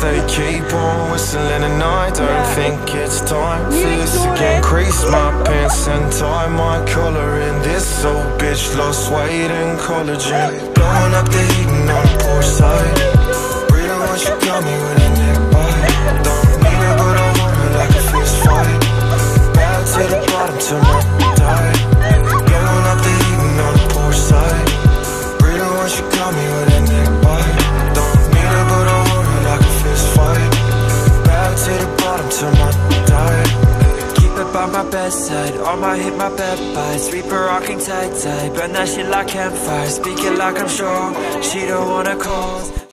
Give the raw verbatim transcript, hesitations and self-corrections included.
they keep on whistling and I don't think it's time for this again. Crease my pants and tie my collar in. This old bitch lost weight and collagen. Blowing up the heating on the poor side. Breathing once you got me with a neck bite. Don't need her but I want her like a fist fight. Bad to the bottom till my die. Blowing up the heating on the poor side. Breathing once you got me with a neck bite. Don't need her but I want her like a fist fight. Bad to the bottom till my die. By my bedside, on my hip, my bed bites. Reaper rocking tight, tight. Burn that shit like campfire. Speaking like I'm strong, she don't wanna cause.